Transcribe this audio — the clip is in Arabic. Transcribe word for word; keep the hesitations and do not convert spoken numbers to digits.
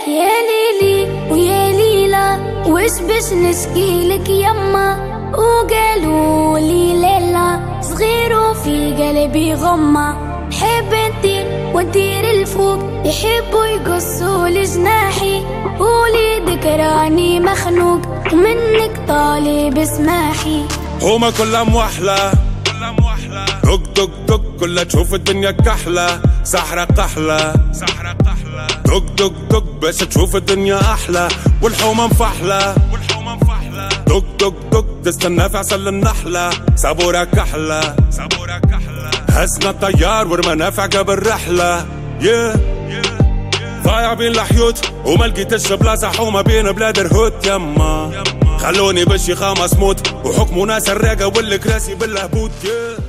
يا ليلي ويا ليلى وش باش نشكيلك يما، وقالوا لي ليلى صغير وفي قلبي غمة، حب انتي وندير الفوق يحبوا يقصوا لجناحي، وليدك راني مخنوق ومنك طالب اسماحي. هما كلها موحلة دق دق دق كلها تشوف الدنيا كحلة، سحرة قحلة دق دق دق باش تشوف الدنيا أحلى، والحومة مفحلة دق دق دق تستنى في عسل النحلة، صبورة كحلة هزنا الطيار ورمانا في عقب الرحلة. yeah. ضايع بين الحيوت وما لقيتش بلاصة حومة بين بلاد رهوت يما، خلوني بالشيخة مصموت وحكموا ناس الراقة والكراسي بالهبوط. yeah.